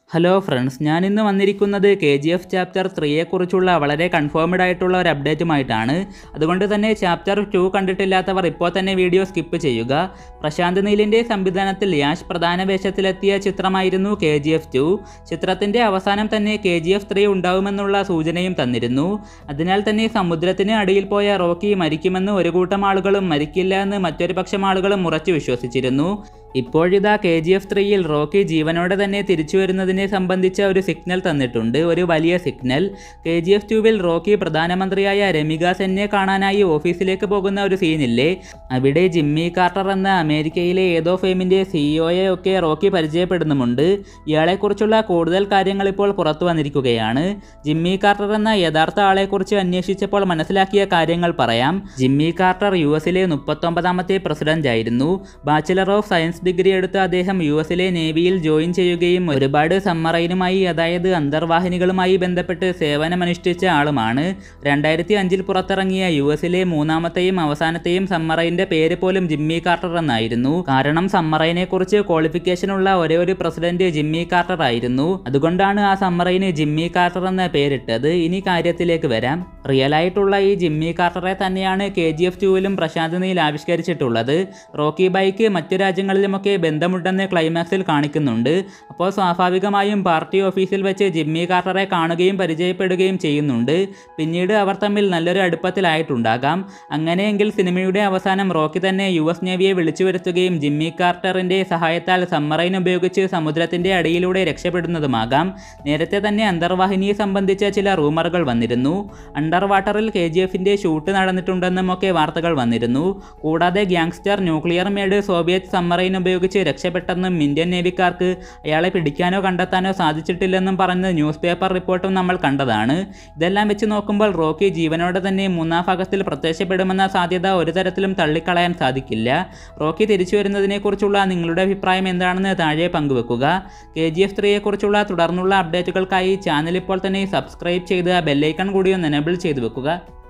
Hello friends, ഞാനിന്ന് വന്നിരിക്കുന്നത് KGF Chapter 3യെക്കുറിച്ചുള്ള വളരെ കൺഫേംഡ് ആയിട്ടുള്ള ഒരു അപ്ഡേറ്റുമായിട്ടാണ്. അതുകൊണ്ട് തന്നെ ചാപ്റ്റർ 2 കണ്ടിട്ടില്ലാത്തവർ ഇപ്പോൾ തന്നെ വീഡിയോ സ്കിപ്പ് ചെയ്യുക. പ്രശാന്ത് നീലിൻ്റെ സംവിധാനത്തിൽ യാഷ് പ്രധാന വേഷത്തിലെത്തിയ ചിത്രമായിരുന്നു KGF 2. ചിത്രത്തിൻ്റെ അവസാനം തന്നെ KGF 3 ഉണ്ടാവുമെന്നുള്ള സൂചനയും തന്നിരുന്നു. അതിനാൽ തന്നെ സമുദ്രത്തിന് അടിയിൽ പോയ റോക്കി മരിക്കുമെന്ന് ഒരു കൂട്ടം ആളുകളും മരിക്കില്ല എന്ന് മറ്റൊരു പക്ഷം ആളുകളും ഉറച്ചു വിശ്വസിച്ചിരുന്നു. ഇപ്പോഴിതാ KGF 3യിൽ റോക്കി ജീവനോടെ തന്നെ തിരിച്ചു വരുന്നതിനെ സംബന്ധിച്ച ഒരു സിഗ്നൽ തന്നിട്ടുണ്ട്, ഒരു വലിയ സിഗ്നൽ. KGF 2വിൽ റോക്കി പ്രധാനമന്ത്രിയായ രമിക സെന്നെ കാണാനായി ഓഫീസിലേക്ക് പോകുന്ന ഒരു സീനില്ലേ, അവിടെ ജിമ്മി കാർട്ടർ എന്ന അമേരിക്കയിലെ ഏതോ ഫേമിൻ്റെ CEO ഒക്കെ റോക്കി പരിചയപ്പെടുന്നുമുണ്ട്. ഇയാളെക്കുറിച്ചുള്ള കൂടുതൽ കാര്യങ്ങൾ ഇപ്പോൾ പുറത്തു വന്നിരിക്കുകയാണ്. ജിമ്മി കാർട്ടർ എന്ന യഥാർത്ഥ ആളെക്കുറിച്ച് അന്വേഷിച്ചപ്പോൾ മനസ്സിലാക്കിയ കാര്യങ്ങൾ പറയാം. ജിമ്മി കാർട്ടർ US-ലെ 39ാമത്തെ പ്രസിഡന്റ് ആയിരുന്നു. ബാച്ചിലർ ഓഫ് സയൻസ് ഡിഗ്രി എടുത്ത അദ്ദേഹം US-ലെ നേവിയിൽ ജോയിൻ ചെയ്യുകയും ഒരുപാട് സബ്മറൈനുമായി, അതായത് അന്തർവാഹിനികളുമായി ബന്ധപ്പെട്ട് സേവനമനുഷ്ഠിച്ച ആളുമാണ്. 2005-ൽ പുറത്തിറങ്ങിയ US-ലെ മൂന്നാമത്തെയും അവസാനത്തെയും സബ്മറൈൻ്റെ പേര് പോലും ജിമ്മി കാർട്ടർ എന്നായിരുന്നു. കാരണം സബ്മറൈനെ കുറിച്ച് ക്വാളിഫിക്കേഷൻ ഉള്ള ഒരേ ഒരു പ്രസിഡന്റ് ജിമ്മി കാർട്ടർ ആയിരുന്നു. അതുകൊണ്ടാണ് ആ സബ്മറൈന് ജിമ്മി കാർട്ടർ എന്ന പേരിട്ടത്. ഇനി കാര്യത്തിലേക്ക് വരാം. റിയൽ ആയിട്ടുള്ള ഈ ജിമ്മി കാർട്ടറെ തന്നെയാണ് KGF 2വിലും പ്രശാന്ത് നീൽ ആവിഷ്കരിച്ചിട്ടുള്ളത്. റോക്കി ബൈക്ക് മറ്റു രാജ്യങ്ങളിലുമൊക്കെ ബന്ധമുണ്ടെന്ന് ക്ലൈമാക്സിൽ കാണിക്കുന്നുണ്ട്. അപ്പോൾ സ്വാഭാവികമായും പാർട്ടി ഓഫീസിൽ വെച്ച് ജിമ്മി കാർട്ടറെ കാണുകയും പരിചയപ്പെടുകയും ചെയ്യുന്നുണ്ട്. പിന്നീട് അവർ തമ്മിൽ നല്ലൊരു അടുപ്പത്തിലായിട്ടുണ്ടാകാം. അങ്ങനെയെങ്കിൽ സിനിമയുടെ അവസാനം റോക്കി തന്നെ US നേവിയെ വിളിച്ചു വരുത്തുകയും ജിമ്മി കാർട്ടറിൻ്റെ സഹായത്താൽ സബ്മറൈൻ ഉപയോഗിച്ച് സമുദ്രത്തിൻ്റെ അടിയിലൂടെ രക്ഷപ്പെടുന്നതുമാകാം. നേരത്തെ തന്നെ അന്തർവാഹിനിയെ സംബന്ധിച്ച ചില റൂമറുകൾ വന്നിരുന്നു. അണ്ടർ വാട്ടറിൽ KGFൻ്റെ ഷൂട്ട് നടന്നിട്ടുണ്ടെന്നും ഒക്കെ വാർത്തകൾ വന്നിരുന്നു. കൂടാതെ gangster nuclear made Soviet submarine ഉപയോഗിച്ച് രക്ഷപ്പെട്ടെന്നും ഇന്ത്യൻ നേവിക്കാർക്ക് അയാളെ പിടിക്കാനോ കണ്ടെത്താനോ സാധിച്ചിട്ടില്ലെന്നും പറഞ്ഞ് ന്യൂസ് പേപ്പർ റിപ്പോർട്ടും നമ്മൾ കണ്ടതാണ്. ഇതെല്ലാം വെച്ച് നോക്കുമ്പോൾ റോക്കി ജീവനോടെ തന്നെ മൂന്നാം ഭാഗത്തിൽ പ്രത്യക്ഷപ്പെടുമെന്ന സാധ്യത ഒരു തരത്തിലും തള്ളിക്കളയാൻ സാധിക്കില്ല. റോക്കി തിരിച്ചു വരുന്നതിനെക്കുറിച്ചുള്ള നിങ്ങളുടെ അഭിപ്രായം എന്താണെന്ന് താഴെ പങ്കുവെക്കുക. KGF 3യെക്കുറിച്ചുള്ള തുടർന്നുള്ള അപ്ഡേറ്റുകൾക്കായി ചാനൽ ഇപ്പോൾ തന്നെ സബ്സ്ക്രൈബ് ചെയ്ത് ബെല്ലൈക്കൺ കൂടി ഒന്ന് എനേബിൾ ചെയ്തു വെക്കുക.